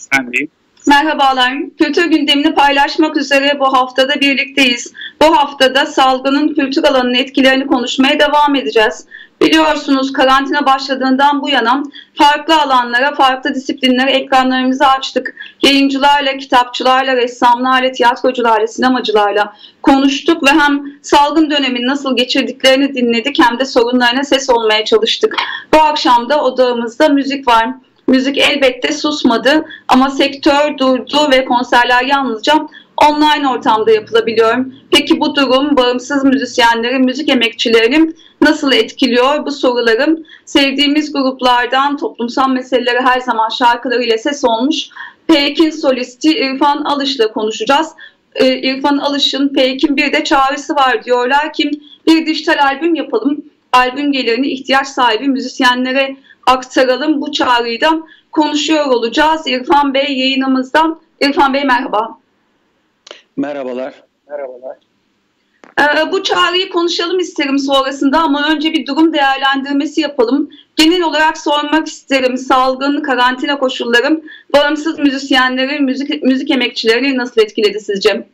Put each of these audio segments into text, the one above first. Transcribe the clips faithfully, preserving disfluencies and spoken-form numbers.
Ben deyim. Merhabalar. Kültür gündemini paylaşmak üzere bu haftada birlikteyiz. Bu haftada salgının kültür alanının etkilerini konuşmaya devam edeceğiz. Biliyorsunuz karantina başladığından bu yana farklı alanlara, farklı disiplinlere ekranlarımızı açtık. Yayıncılarla, kitapçılarla, ressamlarla, tiyatrocularla, sinemacılarla konuştuk ve hem salgın dönemini nasıl geçirdiklerini dinledik hem de sorunlarına ses olmaya çalıştık. Bu akşam da odağımızda müzik var. Müzik elbette susmadı ama sektör durdu ve konserler yalnızca online ortamda yapılabiliyor. Peki bu durum bağımsız müzisyenleri, müzik emekçilerini nasıl etkiliyor? Bu sorularım sevdiğimiz gruplardan toplumsal meselelere her zaman şarkılarıyla ses olmuş Peyk'in solisti İrfan Alış'la konuşacağız. Ee, İrfan Alış'ın Peyk'in bir de çağrısı var, diyorlar ki bir dijital albüm yapalım. Albüm gelirini ihtiyaç sahibi müzisyenlere aktaralım. Bu çağrıyı da konuşuyor olacağız. İrfan Bey yayınımızda. İrfan Bey merhaba. Merhabalar. Merhabalar. Ee, bu çağrıyı konuşalım isterim sonrasında ama önce bir durum değerlendirmesi yapalım. Genel olarak sormak isterim, salgın, karantina koşulları bağımsız müzisyenleri, müzik, müzik emekçilerini nasıl etkiledi sizce?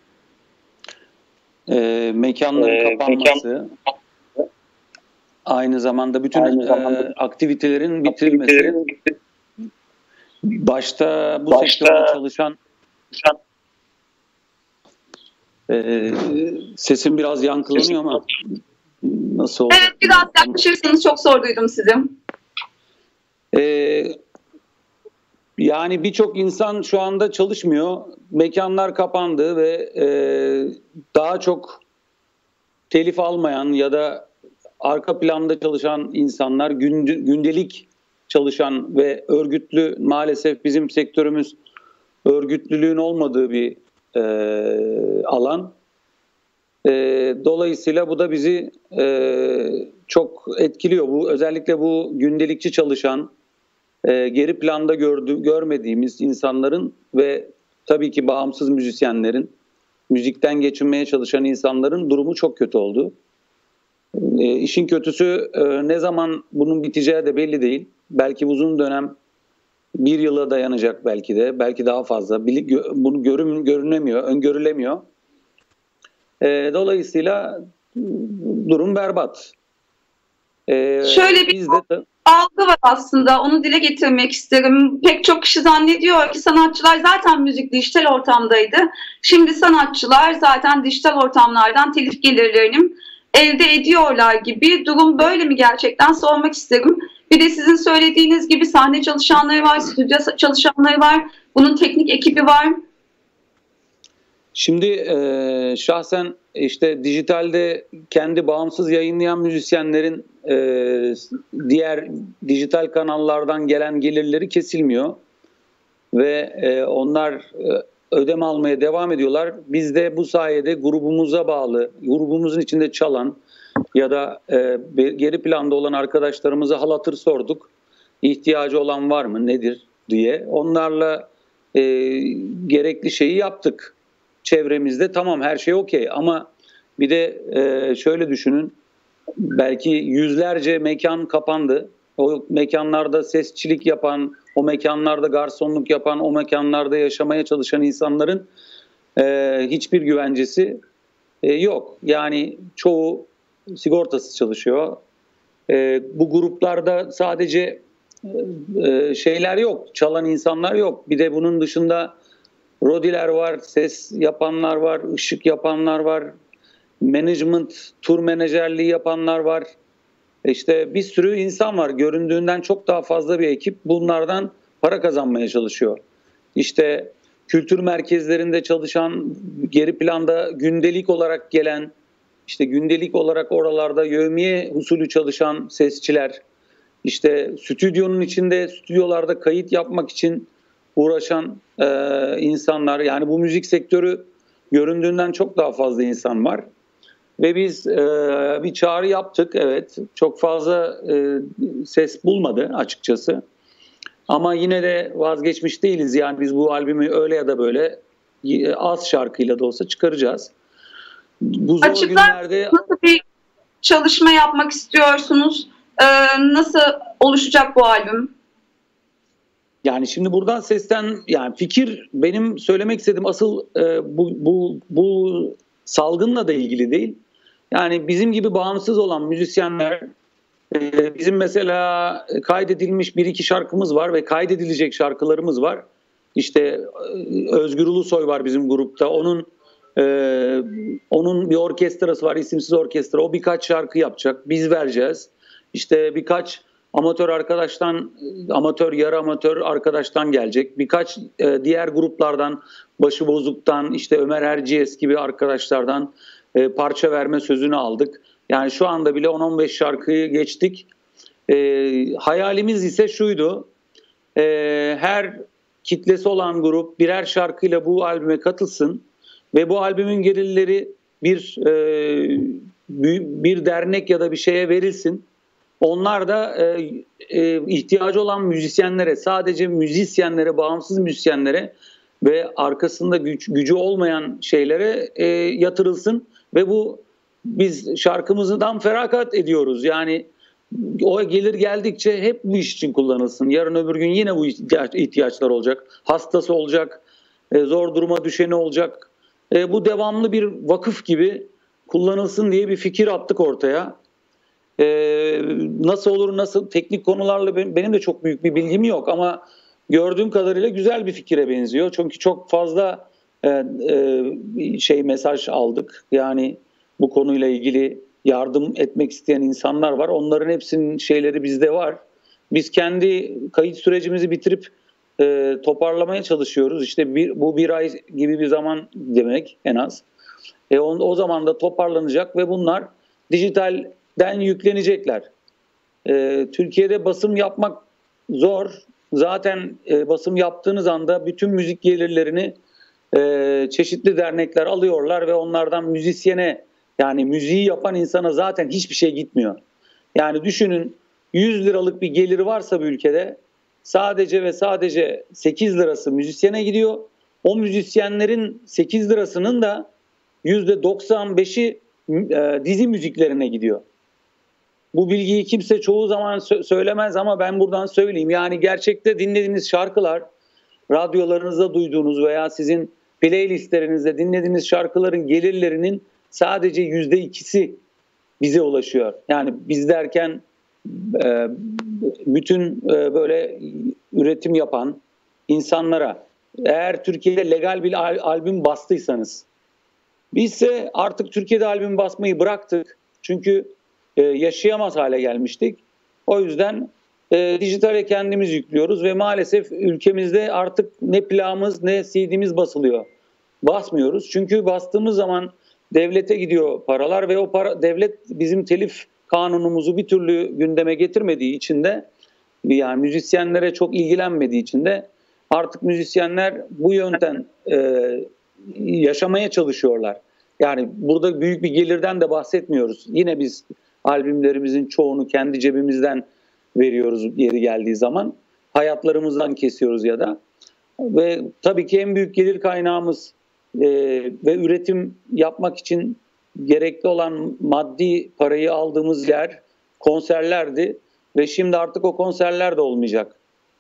Ee, mekanların ee, kapanması, mekan... aynı zamanda bütün aynı zamanda, e, aktivitelerin bitirilmesi, aktivitelerin... başta bu başta... sektörde çalışan Ee, sesim biraz yankılanıyor ama nasıl oldu? Evet, biraz yaklaşırsanız çok zor duydum sizi. Ee, yani birçok insan şu anda çalışmıyor. Mekanlar kapandı ve e, daha çok telif almayan ya da arka planda çalışan insanlar, gündelik çalışan ve örgütlü, maalesef bizim sektörümüz örgütlülüğün olmadığı bir E, alan. E, dolayısıyla bu da bizi e, çok etkiliyor. Bu özellikle bu gündelikçi çalışan, e, geri planda gördü, görmediğimiz insanların ve tabii ki bağımsız müzisyenlerin, müzikten geçinmeye çalışan insanların durumu çok kötü oldu. E, işin kötüsü e, ne zaman bunun biteceği de belli değil. Belki uzun dönem bir yıla dayanacak, belki de, belki daha fazla. Bunu görün, görünemiyor, öngörülemiyor. E, dolayısıyla durum berbat. E, Şöyle bir biz de... algı var aslında, onu dile getirmek isterim. Pek çok kişi zannediyor ki sanatçılar zaten müzik dijital ortamdaydı. Şimdi sanatçılar zaten dijital ortamlardan telif gelirlerini elde ediyorlar gibi. Durum böyle mi gerçekten, sormak isterim. Bir de sizin söylediğiniz gibi sahne çalışanları var, stüdyo çalışanları var, bunun teknik ekibi var. Şimdi e, şahsen işte dijitalde kendi bağımsız yayınlayan müzisyenlerin e, diğer dijital kanallardan gelen gelirleri kesilmiyor. Ve e, onlar e, ödeme almaya devam ediyorlar. Biz de bu sayede grubumuza bağlı, grubumuzun içinde çalan ya da e, geri planda olan arkadaşlarımıza hal hatır sorduk. İhtiyacı olan var mı, nedir diye. Onlarla e, gerekli şeyi yaptık. Çevremizde tamam, her şey okey ama bir de e, şöyle düşünün. Belki yüzlerce mekan kapandı. O mekanlarda sesçilik yapan, o mekanlarda garsonluk yapan, o mekanlarda yaşamaya çalışan insanların e, hiçbir güvencesi e, yok. Yani çoğu sigortasız çalışıyor. E, bu gruplarda sadece e, şeyler yok, çalan insanlar yok. Bir de bunun dışında rodiler var, ses yapanlar var, ışık yapanlar var, management, tur menajerliği yapanlar var. İşte bir sürü insan var. Göründüğünden çok daha fazla bir ekip bunlardan para kazanmaya çalışıyor. İşte kültür merkezlerinde çalışan, geri planda gündelik olarak gelen, İşte gündelik olarak oralarda yevmiye usulü çalışan sesçiler, işte stüdyonun içinde, stüdyolarda kayıt yapmak için uğraşan e, insanlar, yani bu müzik sektörü göründüğünden çok daha fazla insan var. Ve biz e, bir çağrı yaptık, evet, çok fazla e, ses bulmadı açıkçası. Ama yine de vazgeçmiş değiliz, yani biz bu albümü öyle ya da böyle az şarkıyla da olsa çıkaracağız. Bu zor Açıklar, günlerde nasıl bir çalışma yapmak istiyorsunuz? Ee, nasıl oluşacak bu albüm? Yani şimdi buradan sesten, yani fikir, benim söylemek istediğim asıl e, bu, bu, bu salgınla da ilgili değil. Yani bizim gibi bağımsız olan müzisyenler, e, bizim mesela kaydedilmiş bir iki şarkımız var ve kaydedilecek şarkılarımız var. İşte e, Özgür Ulusoy var bizim grupta. Onun e, onun bir orkestrası var, isimsiz orkestra. O birkaç şarkı yapacak. Biz vereceğiz. İşte birkaç amatör arkadaştan, amatör, yarı amatör arkadaştan gelecek. Birkaç e, diğer gruplardan, Başıbozuk'tan, işte Ömer Erciyes gibi arkadaşlardan e, parça verme sözünü aldık. Yani şu anda bile on on beş şarkıyı geçtik. E, hayalimiz ise şuydu. E, her kitlesi olan grup birer şarkıyla bu albüme katılsın ve bu albümün gelirleri bir e, bir dernek ya da bir şeye verilsin. Onlar da e, e, ihtiyacı olan müzisyenlere, sadece müzisyenlere, bağımsız müzisyenlere ve arkasında güç, gücü olmayan şeylere e, yatırılsın ve bu, biz şarkımızdan feragat ediyoruz. Yani o gelir geldikçe hep bu iş için kullanılsın. Yarın öbür gün yine bu ihtiyaç, ihtiyaçlar olacak. Hastası olacak, e, zor duruma düşeni olacak. E, bu devamlı bir vakıf gibi kullanılsın diye bir fikir attık ortaya. Ee, nasıl olur, nasıl, teknik konularla benim de çok büyük bir bilgim yok ama gördüğüm kadarıyla güzel bir fikire benziyor. Çünkü çok fazla e, e, şey mesaj aldık. Yani bu konuyla ilgili yardım etmek isteyen insanlar var. Onların hepsinin şeyleri bizde var. Biz kendi kayıt sürecimizi bitirip e, toparlamaya çalışıyoruz. İşte bir, bu bir ay gibi bir zaman demek en az. E, o, o zaman da toparlanacak ve bunlar dijital den yüklenecekler. Ee, Türkiye'de basım yapmak zor. Zaten e, basım yaptığınız anda bütün müzik gelirlerini e, çeşitli dernekler alıyorlar ve onlardan müzisyene, yani müziği yapan insana zaten hiçbir şey gitmiyor. Yani düşünün, yüz liralık bir geliri varsa bir ülkede sadece ve sadece sekiz lirası müzisyene gidiyor. O müzisyenlerin sekiz lirasının da yüzde doksan beşi e, dizi müziklerine gidiyor. Bu bilgiyi kimse çoğu zaman sö- söylemez ama ben buradan söyleyeyim. Yani gerçekte dinlediğiniz şarkılar, radyolarınızda duyduğunuz veya sizin playlistlerinizde dinlediğiniz şarkıların gelirlerinin sadece yüzde ikisi bize ulaşıyor. Yani biz derken e, bütün e, böyle üretim yapan insanlara, eğer Türkiye'de legal bir al- albüm bastıysanız, bizse artık Türkiye'de albüm basmayı bıraktık. Çünkü Ee, yaşayamaz hale gelmiştik. O yüzden e, dijitale kendimiz yüklüyoruz ve maalesef ülkemizde artık ne plağımız ne C D'miz basılıyor. Basmıyoruz. Çünkü bastığımız zaman devlete gidiyor paralar ve o para, devlet bizim telif kanunumuzu bir türlü gündeme getirmediği için de, yani müzisyenlere çok ilgilenmediği için de artık müzisyenler bu yönden e, yaşamaya çalışıyorlar. Yani burada büyük bir gelirden de bahsetmiyoruz. Yine biz albümlerimizin çoğunu kendi cebimizden veriyoruz yeri geldiği zaman. Hayatlarımızdan kesiyoruz ya da. Ve tabii ki en büyük gelir kaynağımız e, ve üretim yapmak için gerekli olan maddi parayı aldığımız yer konserlerdi. Ve şimdi artık o konserler de olmayacak.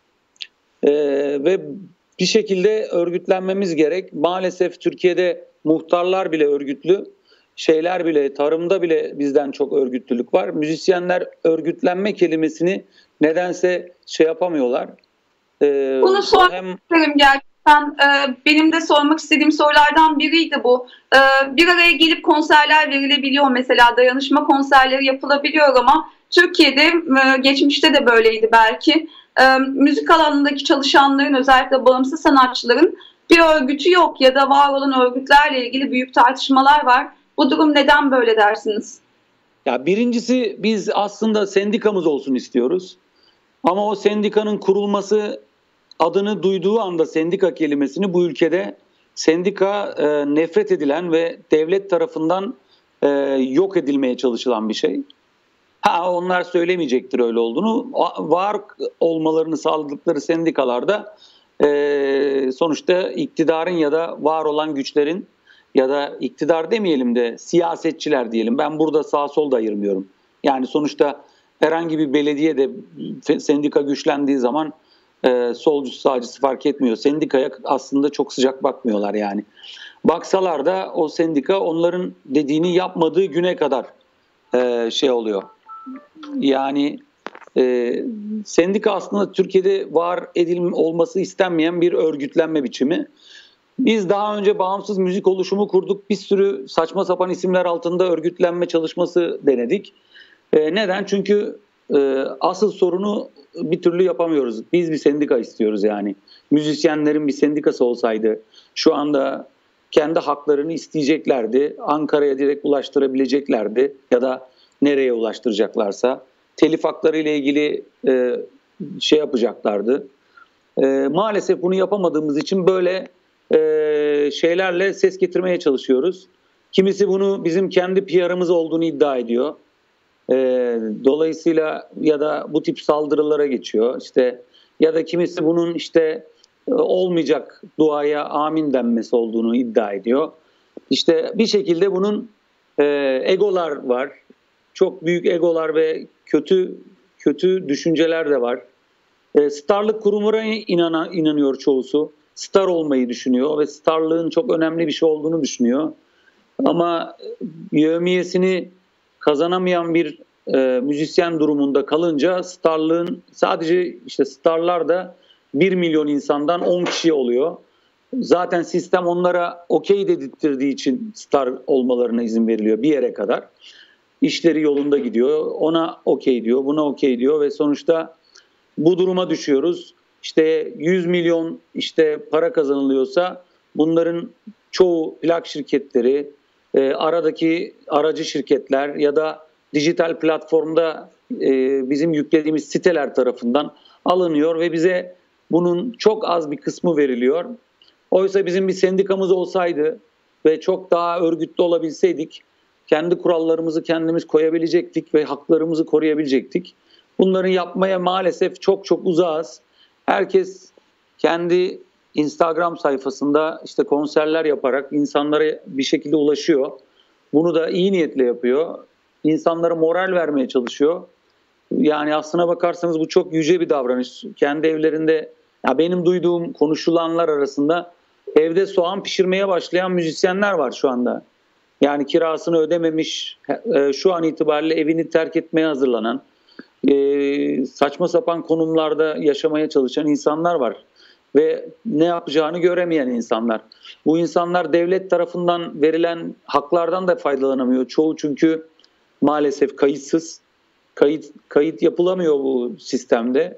E, ve bir şekilde örgütlenmemiz gerek. Maalesef Türkiye'de muhtarlar bile örgütlü. Şeyler bile, tarımda bile bizden çok örgütlülük var. Müzisyenler örgütlenme kelimesini nedense şey yapamıyorlar. Ee, Bunu sormak hem... isterim gerçekten. Ee, benim de sormak istediğim sorulardan biriydi bu. Ee, bir araya gelip konserler verilebiliyor mesela. Dayanışma konserleri yapılabiliyor ama Türkiye'de e, geçmişte de böyleydi belki. E, müzik alanındaki çalışanların, özellikle bağımsız sanatçıların bir örgütü yok ya da var olan örgütlerle ilgili büyük tartışmalar var. Bu durum neden böyle dersiniz? Ya birincisi, biz aslında sendikamız olsun istiyoruz. Ama o sendikanın kurulması, adını duyduğu anda sendika kelimesini, bu ülkede sendika e, nefret edilen ve devlet tarafından e, yok edilmeye çalışılan bir şey. Ha, onlar söylemeyecektir öyle olduğunu. Var olmalarını sağladıkları sendikalarda e, sonuçta iktidarın ya da var olan güçlerin, ya da iktidar demeyelim de siyasetçiler diyelim. Ben burada sağ sol da ayırmıyorum. Yani sonuçta herhangi bir belediye de sendika güçlendiği zaman e, solcusu sağcısı fark etmiyor. Sendikaya aslında çok sıcak bakmıyorlar yani. Baksalar da o sendika onların dediğini yapmadığı güne kadar e, şey oluyor. Yani e, sendika aslında Türkiye'de var edilme olması istenmeyen bir örgütlenme biçimi. Biz daha önce bağımsız müzik oluşumu kurduk. Bir sürü saçma sapan isimler altında örgütlenme çalışması denedik. E, neden? Çünkü e, asıl sorunu bir türlü yapamıyoruz. Biz bir sendika istiyoruz yani. Müzisyenlerin bir sendikası olsaydı şu anda kendi haklarını isteyeceklerdi. Ankara'ya direkt ulaştırabileceklerdi ya da nereye ulaştıracaklarsa. Telif hakları ile ilgili e, şey yapacaklardı. E, maalesef bunu yapamadığımız için böyle e, şeylerle ses getirmeye çalışıyoruz. Kimisi bunu bizim kendi P R'ımız olduğunu iddia ediyor. E, dolayısıyla ya da bu tip saldırılara geçiyor. İşte ya da kimisi bunun işte e, olmayacak duaya amin denmesi olduğunu iddia ediyor. İşte bir şekilde bunun e, egolar var. Çok büyük egolar ve kötü kötü düşünceler de var. E, starlık kurumuna inana, inanıyor çoğusu. Star olmayı düşünüyor ve starlığın çok önemli bir şey olduğunu düşünüyor. Ama yevmiyesini kazanamayan bir e, müzisyen durumunda kalınca starlığın sadece işte starlar da bir milyon insandan on kişi oluyor. Zaten sistem onlara okey dedirttirdiği için star olmalarına izin veriliyor bir yere kadar. İşleri yolunda gidiyor. Ona okey diyor, buna okey diyor ve sonuçta bu duruma düşüyoruz. İşte yüz milyon işte para kazanılıyorsa bunların çoğu plak şirketleri, e, aradaki aracı şirketler ya da dijital platformda e, bizim yüklediğimiz siteler tarafından alınıyor ve bize bunun çok az bir kısmı veriliyor. Oysa bizim bir sendikamız olsaydı ve çok daha örgütlü olabilseydik kendi kurallarımızı kendimiz koyabilecektik ve haklarımızı koruyabilecektik. Bunların yapmaya maalesef çok çok uzağız. Herkes kendi Instagram sayfasında işte konserler yaparak insanlara bir şekilde ulaşıyor. Bunu da iyi niyetle yapıyor. İnsanlara moral vermeye çalışıyor. Yani aslına bakarsanız bu çok yüce bir davranış. Kendi evlerinde, ya benim duyduğum konuşulanlar arasında evde soğan pişirmeye başlayan müzisyenler var şu anda. Yani kirasını ödememiş, şu an itibariyle evini terk etmeye hazırlanan, saçma sapan konumlarda yaşamaya çalışan insanlar var. Ve ne yapacağını göremeyen insanlar. Bu insanlar devlet tarafından verilen haklardan da faydalanamıyor. Çoğu çünkü maalesef kayıtsız. Kayıt, kayıt yapılamıyor bu sistemde.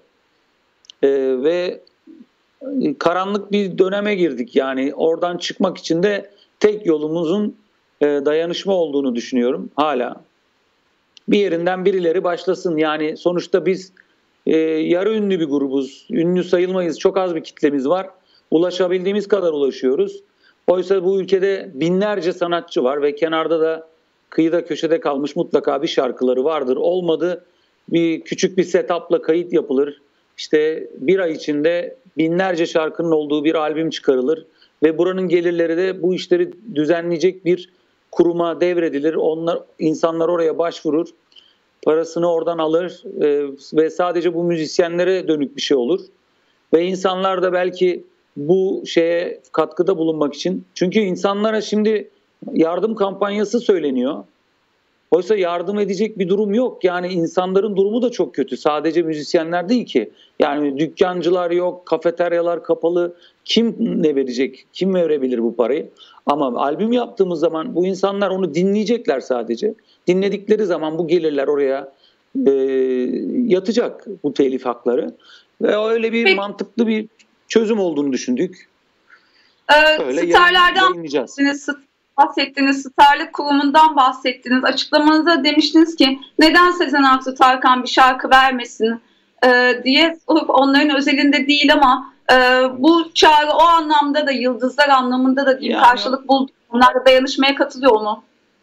Ve karanlık bir döneme girdik. Yani oradan çıkmak için de tek yolumuzun dayanışma olduğunu düşünüyorum hala. Bir yerinden birileri başlasın. Yani sonuçta biz e, yarı ünlü bir grubuz. Ünlü sayılmayız. Çok az bir kitlemiz var. Ulaşabildiğimiz kadar ulaşıyoruz. Oysa bu ülkede binlerce sanatçı var ve kenarda da kıyıda köşede kalmış mutlaka bir şarkıları vardır. Olmadı bir küçük bir setup'la kayıt yapılır. İşte bir ay içinde binlerce şarkının olduğu bir albüm çıkarılır. Ve buranın gelirleri de bu işleri düzenleyecek bir kuruma devredilir. Onlar, insanlar oraya başvurur. Parasını oradan alır e, ve sadece bu müzisyenlere dönük bir şey olur. Ve insanlar da belki bu şeye katkıda bulunmak için. Çünkü insanlara şimdi yardım kampanyası söyleniyor. Oysa yardım edecek bir durum yok. Yani insanların durumu da çok kötü. Sadece müzisyenler değil ki. Yani dükkancılar yok, kafeteryalar kapalı. Kim ne verecek? Kim verebilir bu parayı? Ama albüm yaptığımız zaman bu insanlar onu dinleyecekler sadece. Dinledikleri zaman bu gelirler oraya e, yatacak, bu telif hakları. Ve öyle bir Peki. mantıklı bir çözüm olduğunu düşündük. Ee, öyle starlardan bahsettiniz, bahsettiniz, starlık kurumundan bahsettiniz. Açıklamanızda demiştiniz ki neden Sezen Aksu Tarkan bir şarkı vermesin e, diye. Onların özelinde değil ama e, bu çağrı o anlamda da, yıldızlar anlamında da değil, yani, karşılık buldu. Onlar da dayanışmaya katılıyor mu?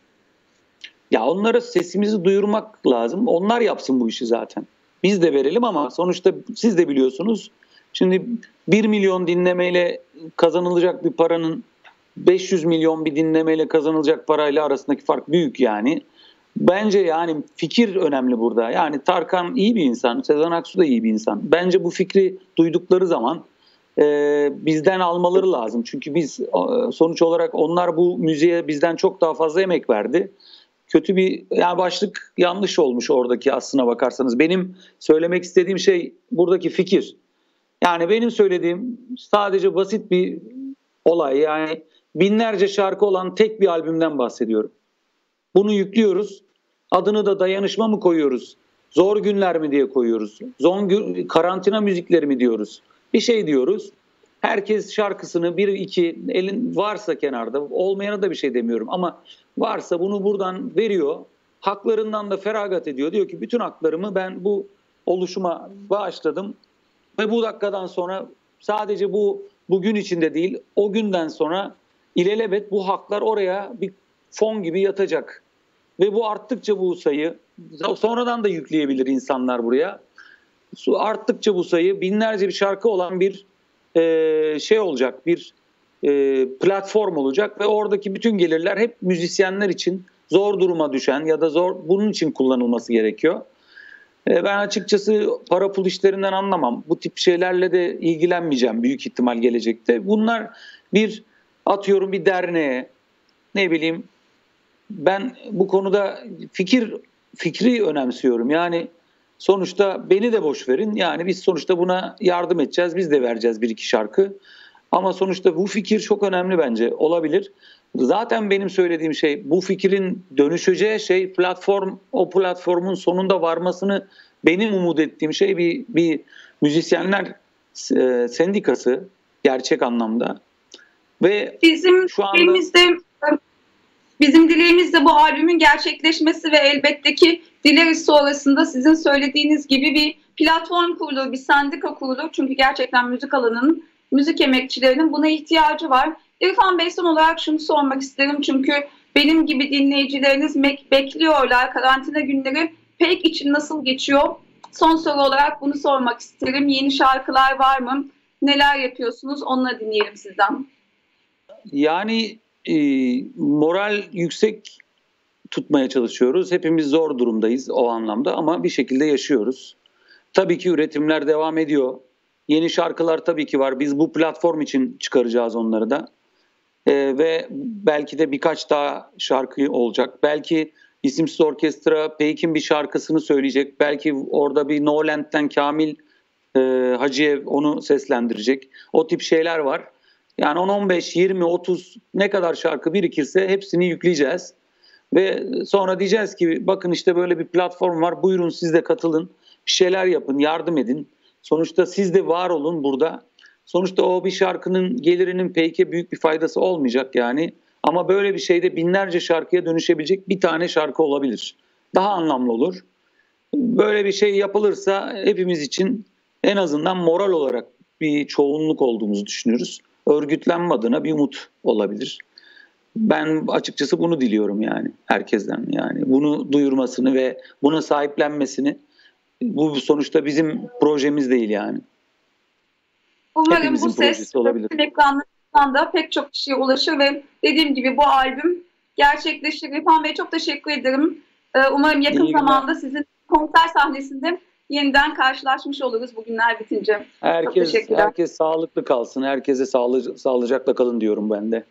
Ya onlara sesimizi duyurmak lazım. Onlar yapsın bu işi zaten. Biz de verelim ama sonuçta siz de biliyorsunuz. Şimdi bir milyon dinlemeyle kazanılacak bir paranın beş yüz milyon bir dinlemeyle kazanılacak parayla arasındaki fark büyük yani. Bence yani fikir önemli burada. Yani Tarkan iyi bir insan, Sezen Aksu da iyi bir insan. Bence bu fikri duydukları zaman e, bizden almaları lazım. Çünkü biz e, sonuç olarak onlar bu müziğe bizden çok daha fazla emek verdi. Kötü bir yani başlık yanlış olmuş oradaki aslına bakarsanız. Benim söylemek istediğim şey buradaki fikir. Yani benim söylediğim sadece basit bir olay. Yani binlerce şarkı olan tek bir albümden bahsediyorum. Bunu yüklüyoruz. Adını da dayanışma mı koyuyoruz? Zor günler mi diye koyuyoruz? Zor gün, karantina müzikleri mi diyoruz? Bir şey diyoruz. Herkes şarkısını bir iki elin varsa kenarda, olmayana da bir şey demiyorum ama varsa bunu buradan veriyor. Haklarından da feragat ediyor. Diyor ki bütün haklarımı ben bu oluşuma bağışladım ve bu dakikadan sonra sadece bu bugün içinde değil, o günden sonra ilelebet bu haklar oraya bir fon gibi yatacak. Ve bu arttıkça bu sayı, sonradan da yükleyebilir insanlar buraya. Arttıkça bu sayı binlerce bir şarkı olan bir e, şey olacak, bir e, platform olacak ve oradaki bütün gelirler hep müzisyenler için zor duruma düşen ya da zor bunun için kullanılması gerekiyor. E, ben açıkçası para pul işlerinden anlamam. Bu tip şeylerle de ilgilenmeyeceğim büyük ihtimal gelecekte. Bunlar bir atıyorum bir derneğe, ne bileyim, ben bu konuda fikir fikri önemsiyorum. Yani sonuçta beni de boş verin. Yani biz sonuçta buna yardım edeceğiz. Biz de vereceğiz bir iki şarkı. Ama sonuçta bu fikir çok önemli bence. Olabilir. Zaten benim söylediğim şey bu fikrin dönüşeceği şey platform, o platformun sonunda varmasını benim umut ettiğim şey bir, bir müzisyenler e, sendikası gerçek anlamda. Ve bizim şu anda elimizde Bizim dileğimiz de bu albümün gerçekleşmesi ve elbette ki dileriz sonrasında sizin söylediğiniz gibi bir platform kurulur, bir sendika kurulur. Çünkü gerçekten müzik alanının, müzik emekçilerinin buna ihtiyacı var. İrfan Bey, son olarak şunu sormak isterim. Çünkü benim gibi dinleyicileriniz bekliyorlar. Karantina günleri pek için nasıl geçiyor? Son soru olarak bunu sormak isterim. Yeni şarkılar var mı? Neler yapıyorsunuz? Onları dinleyelim sizden. Yani E, moral yüksek tutmaya çalışıyoruz. Hepimiz zor durumdayız o anlamda ama bir şekilde yaşıyoruz. Tabii ki üretimler devam ediyor. Yeni şarkılar tabii ki var. Biz bu platform için çıkaracağız onları da. E, ve belki de birkaç daha şarkı olacak. Belki isimsiz orkestra Peyk'in bir şarkısını söyleyecek. Belki orada bir No Land'den Kamil e, Hacıyev onu seslendirecek. O tip şeyler var. Yani on on beş, yirmi, otuz ne kadar şarkı birikirse hepsini yükleyeceğiz. Ve sonra diyeceğiz ki bakın işte böyle bir platform var, buyurun siz de katılın, bir şeyler yapın, yardım edin. Sonuçta siz de var olun burada. Sonuçta o bir şarkının gelirinin Peyk'e büyük bir faydası olmayacak yani. Ama böyle bir şeyde binlerce şarkıya dönüşebilecek bir tane şarkı olabilir. Daha anlamlı olur. Böyle bir şey yapılırsa hepimiz için en azından moral olarak bir çoğunluk olduğumuzu düşünüyoruz. Örgütlenme adına bir umut olabilir. Ben açıkçası bunu diliyorum yani herkesten, yani bunu duyurmasını ve buna sahiplenmesini. Bu sonuçta bizim projemiz değil yani. Umarım Hepimizin bu ses ekranlarından da pek çok kişiye ulaşır ve dediğim gibi bu albüm gerçekleşir. İrfan Bey, çok teşekkür ederim. Umarım yakın zamanda sizin konser sahnesinde yeniden karşılaşmış oluruz bugünler bitince. Herkes, herkes sağlıklı kalsın. Herkese sağlı, sağlıcakla kalın diyorum ben de.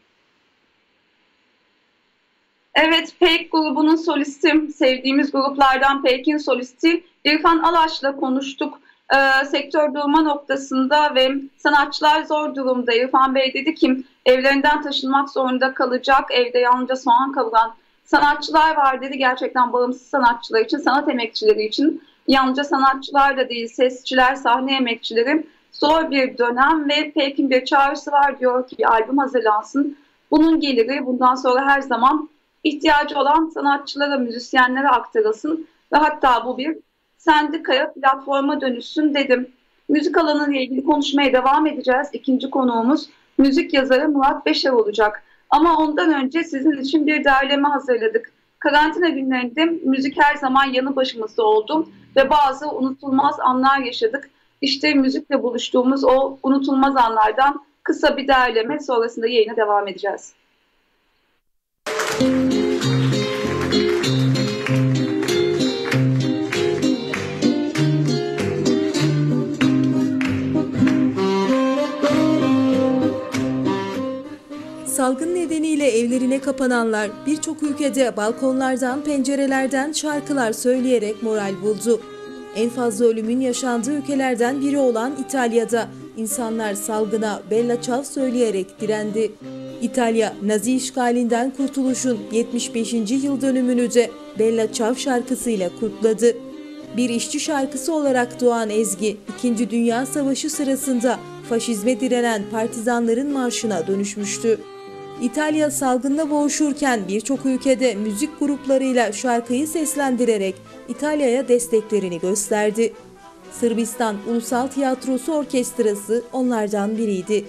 Evet, Peyk grubunun solisti, sevdiğimiz gruplardan Peyk'in solisti İrfan Alaş'la konuştuk. Ee, sektör durma noktasında ve sanatçılar zor durumda. İrfan Bey dedi ki evlerinden taşınmak zorunda kalacak, evde yalnızca soğan kavuran sanatçılar var dedi. Gerçekten bağımsız sanatçılar için, sanat emekçileri için, yalnızca sanatçılar da değil, sesçiler, sahne emekçileri zor bir dönem ve Peyk'in bir çağrısı var, diyor ki bir albüm hazırlansın. Bunun geliri bundan sonra her zaman ihtiyacı olan sanatçılara, müzisyenlere aktarılsın ve hatta bu bir sendikaya, platforma dönüşsün dedim. Müzik alanıyla ilgili konuşmaya devam edeceğiz. İkinci konuğumuz müzik yazarı Murat Beşer olacak. Ama ondan önce sizin için bir derleme hazırladık. Karantina günlerinde müzik her zaman yanı başımızda oldu ve bazı unutulmaz anlar yaşadık. İşte müzikle buluştuğumuz o unutulmaz anlardan kısa bir derleme, sonrasında yayına devam edeceğiz. Salgın nedeniyle evlerine kapananlar birçok ülkede balkonlardan, pencerelerden şarkılar söyleyerek moral buldu. En fazla ölümün yaşandığı ülkelerden biri olan İtalya'da insanlar salgına Bella Ciao söyleyerek direndi. İtalya, Nazi işgalinden kurtuluşun yetmiş beşinci yıl dönümünü de Bella Ciao şarkısıyla kutladı. Bir işçi şarkısı olarak doğan ezgi, İkinci Dünya Savaşı sırasında faşizme direnen partizanların marşına dönüşmüştü. İtalya salgınla boğuşurken birçok ülkede müzik gruplarıyla şarkıyı seslendirerek İtalya'ya desteklerini gösterdi. Sırbistan Ulusal Tiyatrosu Orkestrası onlardan biriydi.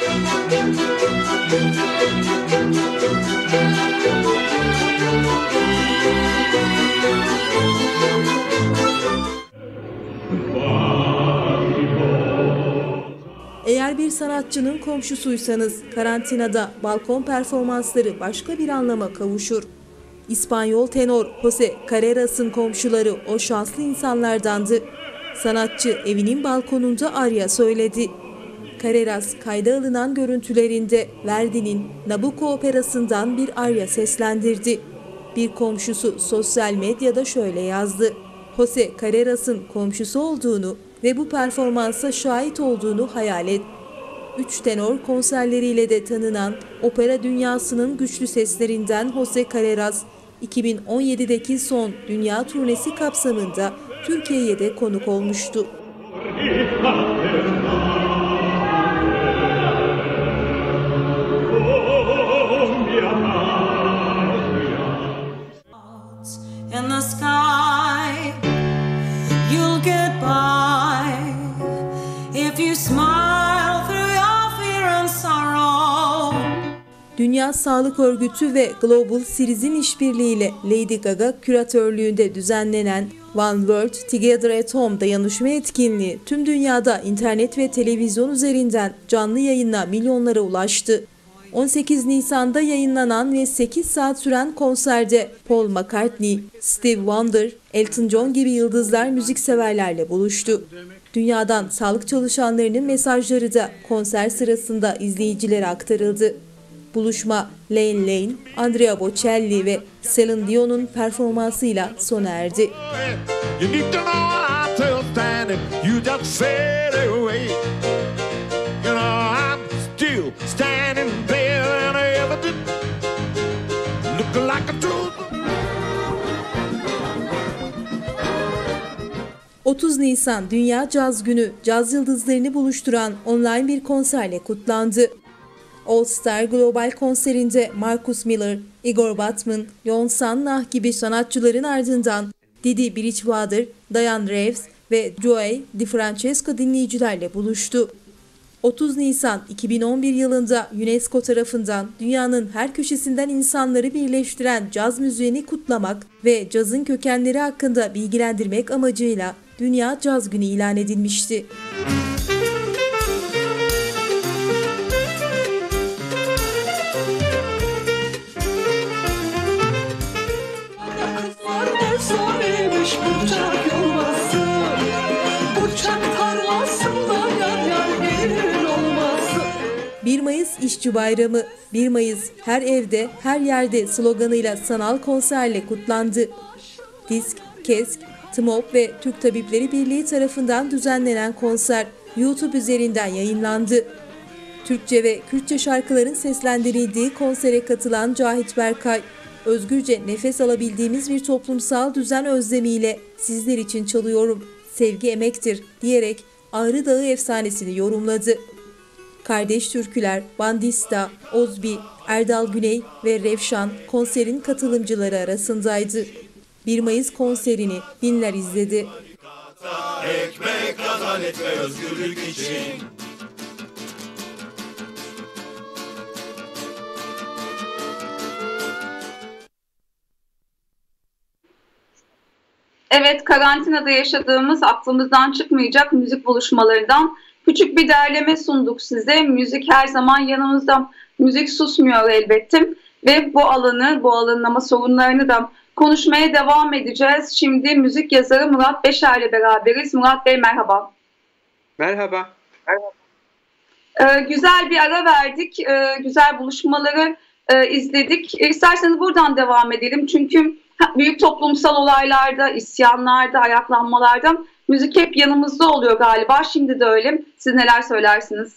Eğer bir sanatçının komşusuysanız karantinada balkon performansları başka bir anlama kavuşur. İspanyol tenor Jose Carreras'ın komşuları o şanslı insanlardandı. Sanatçı evinin balkonunda arya söyledi. Carreras kayda alınan görüntülerinde Verdi'nin Nabucco operasından bir arya seslendirdi. Bir komşusu sosyal medyada şöyle yazdı. Jose Carreras'ın komşusu olduğunu ve bu performansa şahit olduğunu hayal et. Üç tenor konserleriyle de tanınan opera dünyasının güçlü seslerinden Jose Carreras, iki bin on yedideki son dünya turnesi kapsamında Türkiye'ye de konuk olmuştu. In the sky, you'll get by if you smile through your fear and sorrow. Dünya Sağlık Örgütü ve Global Series'in işbirliğiyle Lady Gaga küratörlüğünde düzenlenen One World Together at Home dayanışma etkinliği tüm dünyada internet ve televizyon üzerinden canlı yayınla milyonlara ulaştı. on sekiz Nisan'da yayınlanan ve sekiz saat süren konserde Paul McCartney, Stevie Wonder, Elton John gibi yıldızlar müzikseverlerle buluştu. Dünyadan sağlık çalışanlarının mesajları da konser sırasında izleyicilere aktarıldı. Buluşma Lane Lane, Andrea Bocelli ve Celine Dion'un performansıyla sona erdi. otuz Nisan Dünya Caz Günü caz yıldızlarını buluşturan online bir konserle kutlandı. All Star Global konserinde Marcus Miller, Igor Batman, Yon Sannah gibi sanatçıların ardından Didi Bridgewater, Diane Reeves ve Joey DiFrancesco dinleyicilerle buluştu. otuz Nisan iki bin on bir yılında UNESCO tarafından dünyanın her köşesinden insanları birleştiren caz müziğini kutlamak ve cazın kökenleri hakkında bilgilendirmek amacıyla Dünya Caz Günü ilan edilmişti. bir Mayıs İşçi Bayramı, bir Mayıs her evde, her yerde sloganıyla sanal konserle kutlandı. Disk, Kesk, TMOB ve Türk Tabipleri Birliği tarafından düzenlenen konser YouTube üzerinden yayınlandı. Türkçe ve Kürtçe şarkıların seslendirildiği konsere katılan Cahit Berkay, özgürce nefes alabildiğimiz bir toplumsal düzen özlemiyle sizler için çalıyorum, sevgi emektir diyerek Ağrı Dağı efsanesini yorumladı. Kardeş türküler Bandista, Ozbi, Erdal Güney ve Revşan konserin katılımcıları arasındaydı. bir Mayıs konserini binler izledi. Ekmek, adalet ve özgürlük için. Evet, karantinada yaşadığımız aklımızdan çıkmayacak müzik buluşmalarından küçük bir derleme sunduk size. Müzik her zaman yanımızda. Müzik susmuyor elbette. Ve bu alanı, bu alanın ama sorunlarını da konuşmaya devam edeceğiz. Şimdi müzik yazarı Murat Beşer ile beraberiz. Murat Bey merhaba. Merhaba. Ee, güzel bir ara verdik. Ee, güzel buluşmaları e, izledik. E, isterseniz buradan devam edelim. Çünkü büyük toplumsal olaylarda, isyanlarda, ayaklanmalarda müzik hep yanımızda oluyor galiba. Şimdi de öyle. Siz neler söylersiniz?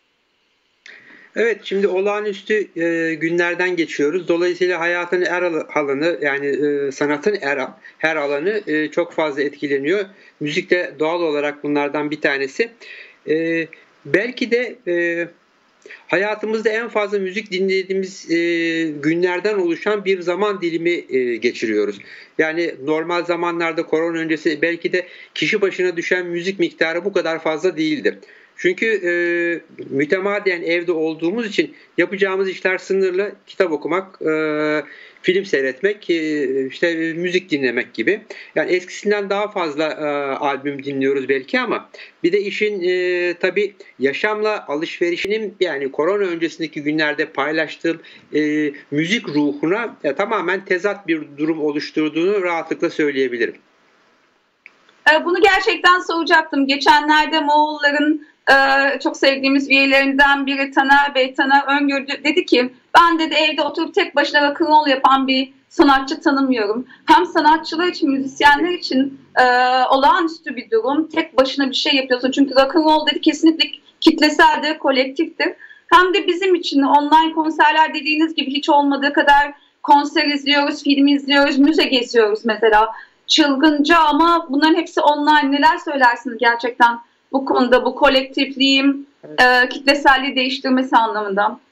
Evet, şimdi olağanüstü e, günlerden geçiyoruz. Dolayısıyla hayatın her alanı, yani e, sanatın her, her alanı e, çok fazla etkileniyor. Müzik de doğal olarak bunlardan bir tanesi. E, belki de e, hayatımızda en fazla müzik dinlediğimiz e, günlerden oluşan bir zaman dilimi e, geçiriyoruz. Yani normal zamanlarda, korona öncesi belki de kişi başına düşen müzik miktarı bu kadar fazla değildi. Çünkü e, mütemadiyen evde olduğumuz için yapacağımız işler sınırlı. Kitap okumak, e, film seyretmek, e, işte müzik dinlemek gibi. Yani eskisinden daha fazla e, albüm dinliyoruz belki, ama bir de işin e, tabii yaşamla alışverişinin, yani korona öncesindeki günlerde paylaştığım e, müzik ruhuna e, tamamen tezat bir durum oluşturduğunu rahatlıkla söyleyebilirim. Bunu gerçekten soracaktım. Geçenlerde Moğolların e, çok sevdiğimiz üyelerinden biri Taner Bey, Taner Öngör dedi ki ben dedi evde oturup tek başına rock and roll yapan bir sanatçı tanımıyorum. Hem sanatçılar için, müzisyenler için e, olağanüstü bir durum. Tek başına bir şey yapıyorsun. Çünkü rock and roll dedi kesinlikle kitleseldir, kolektiftir. Hem de bizim için online konserler dediğiniz gibi hiç olmadığı kadar konser izliyoruz, film izliyoruz, müze geziyoruz mesela. Çılgınca, ama bunların hepsi online. Neler söylersiniz gerçekten bu konuda, bu kolektifliğin e, kitleselliği değiştirmesi anlamında?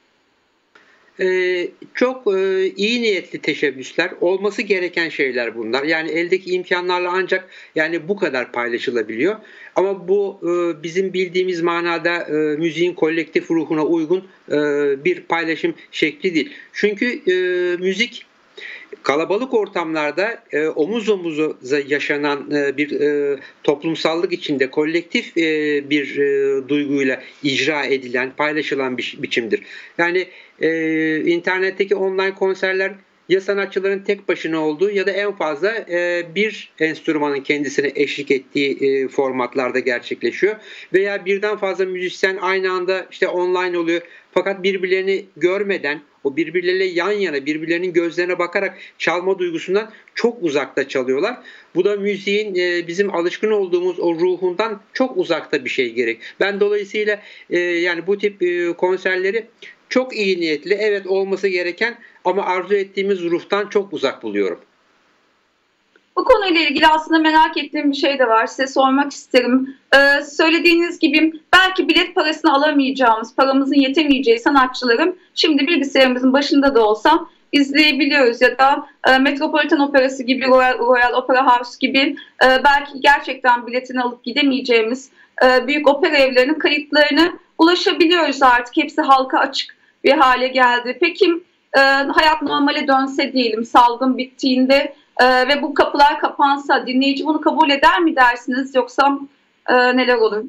Ee, çok e, iyi niyetli teşebbüsler, olması gereken şeyler bunlar. Yani eldeki imkanlarla ancak yani bu kadar paylaşılabiliyor. Ama bu e, bizim bildiğimiz manada e, müziğin kolektif ruhuna uygun e, bir paylaşım şekli değil. Çünkü e, müzik kalabalık ortamlarda e, omuz omuza yaşanan e, bir e, toplumsallık içinde kolektif e, bir e, duyguyla icra edilen, paylaşılan bir biçimdir. Yani e, internetteki online konserler ya sanatçıların tek başına olduğu ya da en fazla e, bir enstrümanın kendisine eşlik ettiği e, formatlarda gerçekleşiyor. Veya birden fazla müzisyen aynı anda işte online oluyor. Fakat birbirlerini görmeden, o birbirleriyle yan yana, birbirlerinin gözlerine bakarak çalma duygusundan çok uzakta çalıyorlar. Bu da müziğin e, bizim alışkın olduğumuz o ruhundan çok uzakta bir şey gerek. Ben dolayısıyla e, yani bu tip e, konserleri çok iyi niyetli, evet olması gereken ama arzu ettiğimiz ruhtan çok uzak buluyorum. Bu konuyla ilgili aslında merak ettiğim bir şey de var. Size sormak isterim. Ee, söylediğiniz gibi belki bilet parasını alamayacağımız, paramızın yetemeyeceği sanatçıların şimdi bilgisayarımızın başında da olsa izleyebiliyoruz. Ya da e, Metropolitan Operası gibi, Royal, Royal Opera House gibi e, belki gerçekten biletini alıp gidemeyeceğimiz e, büyük opera evlerinin kayıtlarını ulaşabiliyoruz artık. Hepsi halka açık bir hale geldi. Peki e, hayat normale dönse diyelim, salgın bittiğinde Ee, ve bu kapılar kapansa dinleyici bunu kabul eder mi dersiniz, yoksa e, neler olur?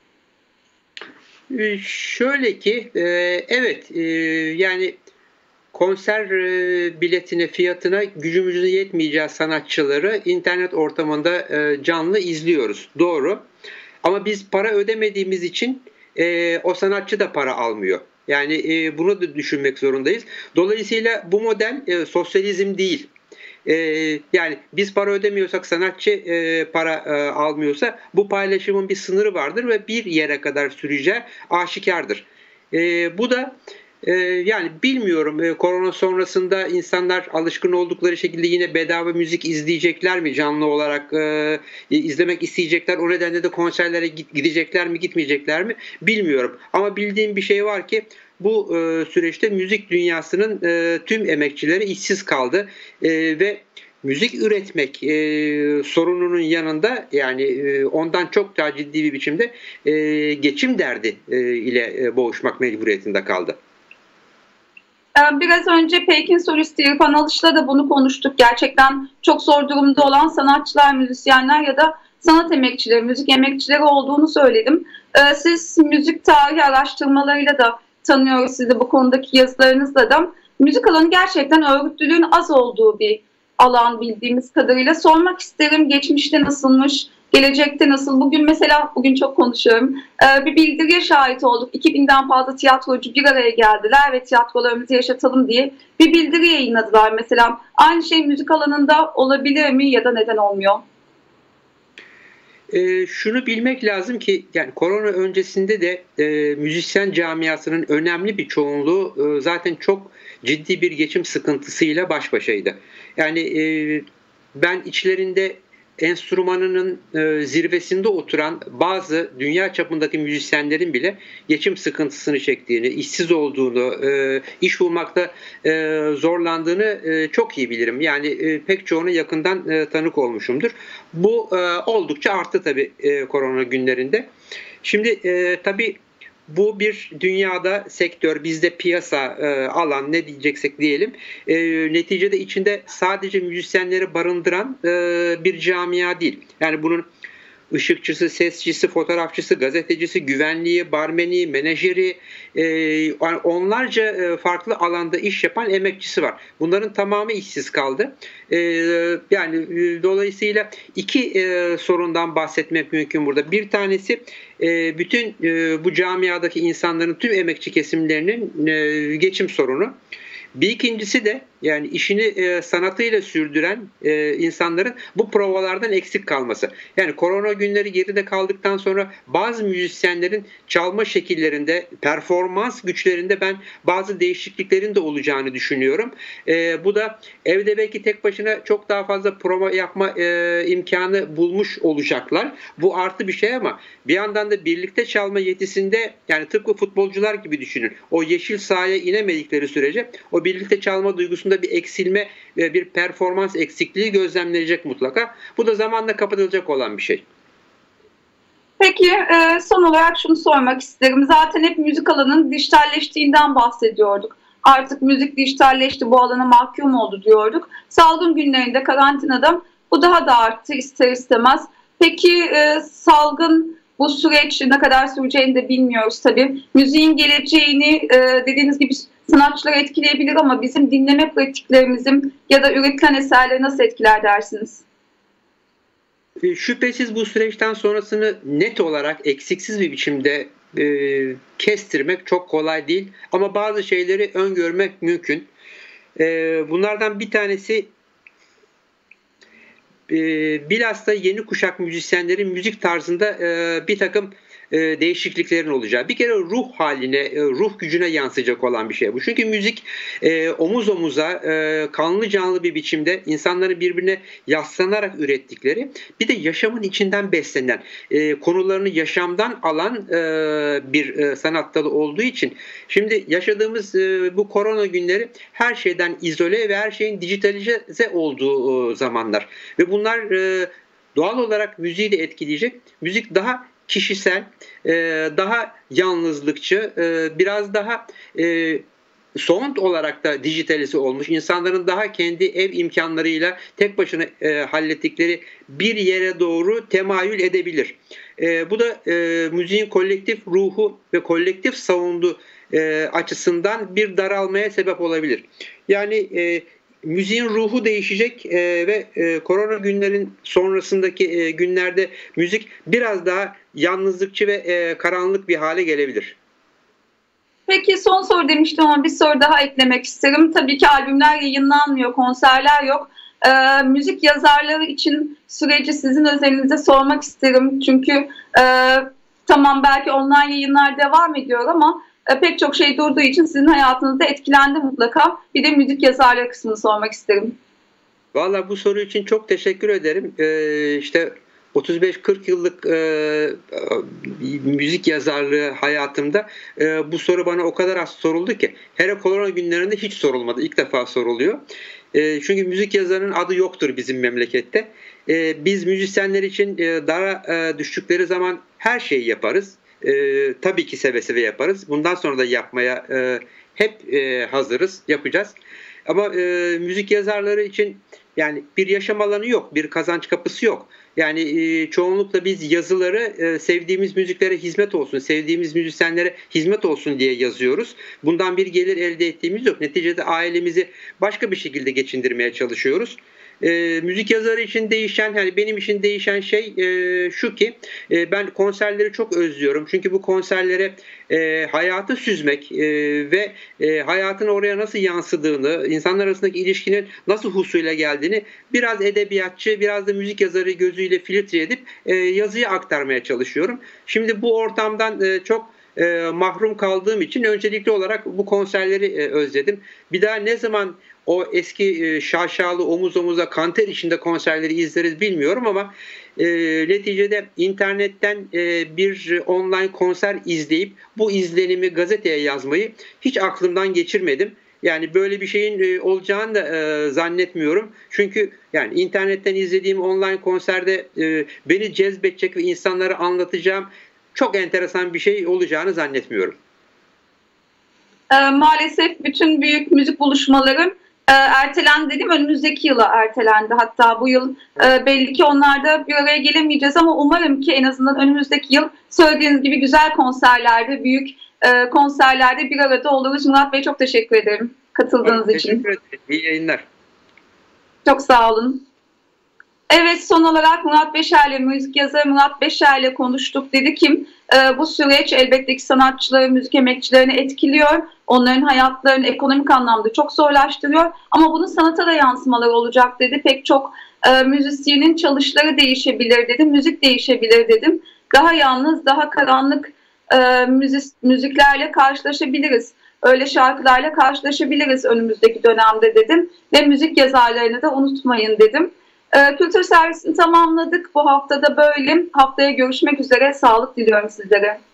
Ee, şöyle ki e, evet e, yani konser e, biletine, fiyatına gücümüzün yetmeyeceği sanatçıları internet ortamında e, canlı izliyoruz. Doğru. Ama biz para ödemediğimiz için e, o sanatçı da para almıyor. Yani e, bunu da düşünmek zorundayız. Dolayısıyla bu model e, sosyalizm değil. Ee, yani biz para ödemiyorsak, sanatçı e, para e, almıyorsa bu paylaşımın bir sınırı vardır ve bir yere kadar süreceği aşikardır. E, bu da e, yani bilmiyorum e, korona sonrasında insanlar alışkın oldukları şekilde yine bedava müzik izleyecekler mi, canlı olarak e, izlemek isteyecekler, o nedenle de konserlere gidecekler mi, gitmeyecekler mi bilmiyorum. Ama bildiğim bir şey var ki bu e, süreçte müzik dünyasının e, tüm emekçileri işsiz kaldı e, ve müzik üretmek e, sorununun yanında, yani e, ondan çok daha ciddi bir biçimde e, geçim derdi e, ile e, boğuşmak mecburiyetinde kaldı. Biraz önce Pekin solisti İrfan Alış'la da bunu konuştuk. Gerçekten çok zor durumda olan sanatçılar, müzisyenler ya da sanat emekçileri, müzik emekçileri olduğunu söyledim. Siz müzik tarihi araştırmalarıyla da tanıyoruz sizi, bu konudaki yazılarınızla da. Müzik alanı gerçekten örgütlülüğün az olduğu bir alan bildiğimiz kadarıyla. Sormak isterim, geçmişte nasılmış, Gelecekte nasıl? Bugün mesela, bugün çok konuşuyorum. Ee, bir bildiriye şahit olduk. iki binden fazla tiyatrocu bir araya geldiler ve tiyatrolarımızı yaşatalım diye bir bildiri yayınladılar mesela. Aynı şey müzik alanında olabilir mi ya da neden olmuyor? E, şunu bilmek lazım ki yani korona öncesinde de e, müzisyen camiasının önemli bir çoğunluğu e, zaten çok ciddi bir geçim sıkıntısıyla baş başaydı. Yani e, ben içlerinde enstrümanının e, zirvesinde oturan bazı dünya çapındaki müzisyenlerin bile geçim sıkıntısını çektiğini, işsiz olduğunu, e, iş bulmakta e, zorlandığını e, çok iyi bilirim. Yani e, pek çoğunu yakından e, tanık olmuşumdur. Bu e, oldukça arttı tabii e, korona günlerinde. Şimdi e, tabii bu bir dünyada sektör, bizde piyasa, e, alan ne diyeceksek diyelim. E, neticede içinde sadece müzisyenleri barındıran e, bir camia değil. Yani bunun ışıkçısı, sesçisi, fotoğrafçısı, gazetecisi, güvenliği, barmeni, menajeri, e, onlarca e, farklı alanda iş yapan emekçisi var. Bunların tamamı işsiz kaldı. E, yani e, dolayısıyla iki e, sorundan bahsetmek mümkün burada. Bir tanesi e, bütün e, bu camiadaki insanların, tüm emekçi kesimlerinin e, geçim sorunu. Bir ikincisi de yani işini e, sanatıyla sürdüren e, insanların bu provalardan eksik kalması. Yani korona günleri geride kaldıktan sonra bazı müzisyenlerin çalma şekillerinde, performans güçlerinde ben bazı değişikliklerin de olacağını düşünüyorum. E, bu da evde belki tek başına çok daha fazla prova yapma e, imkanı bulmuş olacaklar. Bu artı bir şey ama bir yandan da birlikte çalma yetisinde, yani tıpkı futbolcular gibi düşünün. O yeşil sahaya inemedikleri sürece o birlikte çalma duygusunda bir eksilme ve bir performans eksikliği gözlemlenecek mutlaka. Bu da zamanla kapatılacak olan bir şey. Peki son olarak şunu sormak isterim. Zaten hep müzik alanının dijitalleştiğinden bahsediyorduk. Artık müzik dijitalleşti, bu alana mahkum oldu diyorduk. Salgın günlerinde, karantinada bu daha da arttı ister istemez. Peki salgın, bu süreç ne kadar süreceğini de bilmiyoruz tabii. Müziğin geleceğini dediğiniz gibi sanatçıları etkileyebilir ama bizim dinleme pratiklerimizin ya da üretilen eserleri nasıl etkiler dersiniz? Şüphesiz bu süreçten sonrasını net olarak eksiksiz bir biçimde e, kestirmek çok kolay değil. Ama bazı şeyleri öngörmek mümkün. E, bunlardan bir tanesi e, bilhassa yeni kuşak müzisyenlerin müzik tarzında e, bir takım e, değişikliklerin olacağı. Bir kere ruh haline, e, ruh gücüne yansıyacak olan bir şey bu. Çünkü müzik e, omuz omuza, e, kanlı canlı bir biçimde insanların birbirine yaslanarak ürettikleri, bir de yaşamın içinden beslenen, e, konularını yaşamdan alan e, bir e, sanat dalı olduğu için şimdi yaşadığımız e, bu korona günleri her şeyden izole ve her şeyin dijitalize olduğu e, zamanlar. Ve bunlar e, doğal olarak müziği de etkileyecek. Müzik daha kişisel, daha yalnızlıkçı, biraz daha sound olarak da dijitalize olmuş, insanların daha kendi ev imkanlarıyla tek başına hallettikleri bir yere doğru temayül edebilir. Bu da müziğin kolektif ruhu ve kolektif sound'u açısından bir daralmaya sebep olabilir. Yani müziğin ruhu değişecek e, ve e, korona günlerin sonrasındaki e, günlerde müzik biraz daha yalnızlıkçı ve e, karanlık bir hale gelebilir. Peki son soru demiştim ama bir soru daha eklemek isterim. Tabii ki albümler yayınlanmıyor, konserler yok. E, müzik yazarları için süreci sizin özelinize sormak isterim. Çünkü e, tamam belki online yayınlar devam ediyor ama E, pek çok şey durduğu için sizin hayatınızda etkilendi mutlaka. Bir de müzik yazarları kısmını sormak isterim. Vallahi bu soru için çok teşekkür ederim. Ee, işte otuz beş kırk yıllık e, müzik yazarlığı hayatımda e, bu soru bana o kadar az soruldu ki. Hele korona günlerinde hiç sorulmadı. İlk defa soruluyor. E, çünkü müzik yazarının adı yoktur bizim memlekette. E, biz müzisyenler için e, dara e, düştükleri zaman her şeyi yaparız. Ee, tabii ki seve seve yaparız. Bundan sonra da yapmaya e, hep e, hazırız, yapacağız. Ama e, müzik yazarları için yani bir yaşam alanı yok, bir kazanç kapısı yok. Yani e, çoğunlukla biz yazıları e, sevdiğimiz müziklere hizmet olsun, sevdiğimiz müzisyenlere hizmet olsun diye yazıyoruz. Bundan bir gelir elde ettiğimiz yok. Neticede ailemizi başka bir şekilde geçindirmeye çalışıyoruz. E, müzik yazarı için değişen, yani benim için değişen şey e, şu ki e, ben konserleri çok özlüyorum. Çünkü bu konserlere e, hayatı süzmek e, ve e, hayatın oraya nasıl yansıdığını, insanlar arasındaki ilişkinin nasıl husuyla geldiğini biraz edebiyatçı, biraz da müzik yazarı gözüyle filtre edip e, yazıya aktarmaya çalışıyorum. Şimdi bu ortamdan e, çok e, mahrum kaldığım için öncelikli olarak bu konserleri e, özledim. Bir daha ne zaman o eski e, şaşalı omuz omuza kanter içinde konserleri izleriz bilmiyorum ama e, neticede internetten e, bir online konser izleyip bu izlenimi gazeteye yazmayı hiç aklımdan geçirmedim. Yani böyle bir şeyin e, olacağını da e, zannetmiyorum. Çünkü yani internetten izlediğim online konserde e, beni cezbedecek ve insanlara anlatacağım çok enteresan bir şey olacağını zannetmiyorum. E, maalesef bütün büyük müzik buluşmaları e, ertelendi değil mi? Önümüzdeki yıla ertelendi. Hatta bu yıl e, belli ki onlarda bir araya gelemeyeceğiz ama umarım ki en azından önümüzdeki yıl söylediğiniz gibi güzel konserlerde, büyük e, konserlerde bir arada oluruz. Murat Bey çok teşekkür ederim katıldığınız evet, için. Teşekkür ederim. İyi yayınlar. Çok sağ olun. Evet, son olarak Murat Beşer'le, müzik yazarı Murat Beşer'le konuştuk. Dedi ki e, bu süreç elbette ki sanatçıları, müzik emekçilerini etkiliyor. Onların hayatlarını ekonomik anlamda çok zorlaştırıyor. Ama bunun sanata da yansımaları olacak dedi. Pek çok e, müzisyenin çalışları değişebilir dedim. Müzik değişebilir dedim. Daha yalnız, daha karanlık e, müzik, müziklerle karşılaşabiliriz. Öyle şarkılarla karşılaşabiliriz önümüzdeki dönemde dedim. Ve müzik yazarlarını da unutmayın dedim. Kültür servisini tamamladık. Bu haftada böyle. Haftaya görüşmek üzere. Sağlık diliyorum sizlere.